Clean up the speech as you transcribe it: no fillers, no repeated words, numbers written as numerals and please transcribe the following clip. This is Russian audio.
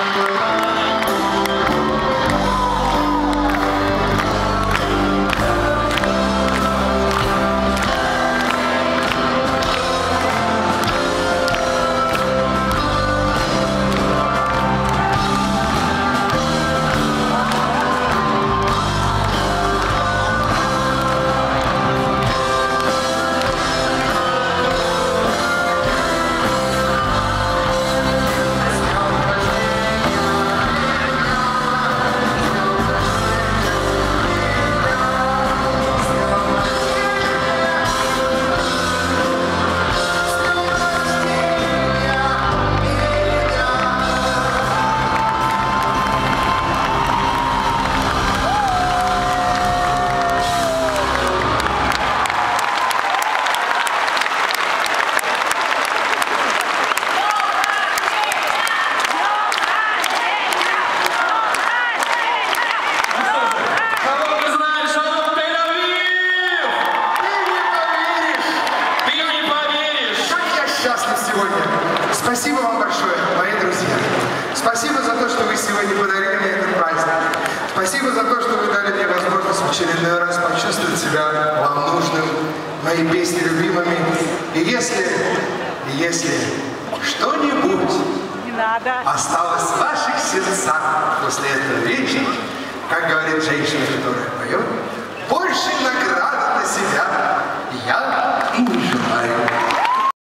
Спасибо вам большое, мои друзья. Спасибо за то, что вы сегодня подарили мне этот праздник. Спасибо за то, что вы дали мне возможность в очередной раз почувствовать себя вам нужным, мои песни любимыми. И если что-нибудь осталось в ваших сердцах после этого вечера, как говорит женщина, которая поет, больше награды для себя я и не желаю.